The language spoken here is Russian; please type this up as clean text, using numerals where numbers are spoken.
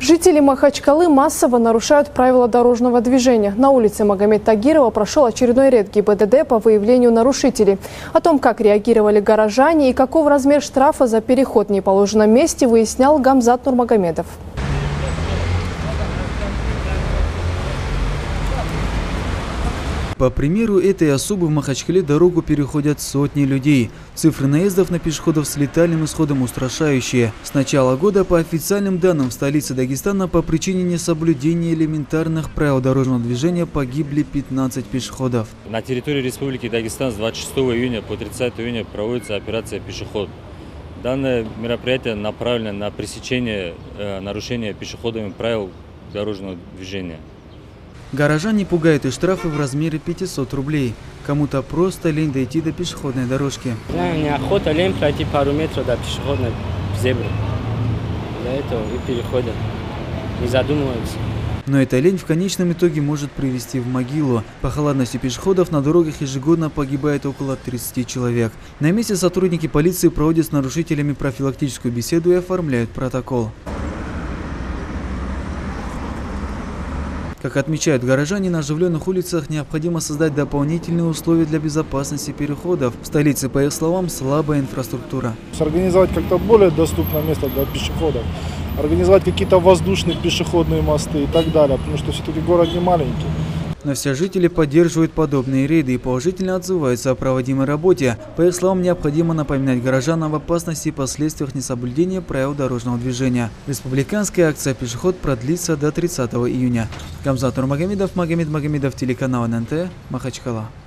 Жители Махачкалы массово нарушают правила дорожного движения. На улице Магомед Тагирова прошел очередной рейд ГИБДД по выявлению нарушителей. О том, как реагировали горожане и каков размер штрафа за переход в неположенном месте, выяснял Гамзат Нурмагомедов. По примеру этой особы в Махачкале дорогу переходят сотни людей. Цифры наездов на пешеходов с летальным исходом устрашающие. С начала года, по официальным данным, в столице Дагестана по причине несоблюдения элементарных правил дорожного движения погибли 15 пешеходов. На территории Республики Дагестан с 26 июня по 30 июня проводится операция «Пешеход». Данное мероприятие направлено на пресечение нарушения пешеходами правил дорожного движения. Горожане пугают и штрафы в размере 500 рублей. Кому-то просто лень дойти до пешеходной дорожки. Знаю, неохота, лень пройти пару метров до пешеходной зебры. Для этого и переходят, не задумываются. Но эта лень в конечном итоге может привести в могилу. По халатности пешеходов на дорогах ежегодно погибает около 30 человек. На месте сотрудники полиции проводят с нарушителями профилактическую беседу и оформляют протокол. Как отмечают горожане, на оживленных улицах необходимо создать дополнительные условия для безопасности переходов. В столице, по их словам, слабая инфраструктура. Организовать как-то более доступное место для пешеходов, организовать какие-то воздушные пешеходные мосты и так далее, потому что все-таки город не маленький. Но все жители поддерживают подобные рейды и положительно отзываются о проводимой работе. По их словам, необходимо напоминать горожанам об опасности и последствиях несоблюдения правил дорожного движения. Республиканская акция «Пешеход» продлится до 30 июня. Гамзат Нурмагомедов, Магомед Магомедов, телеканал ННТ, Махачкала.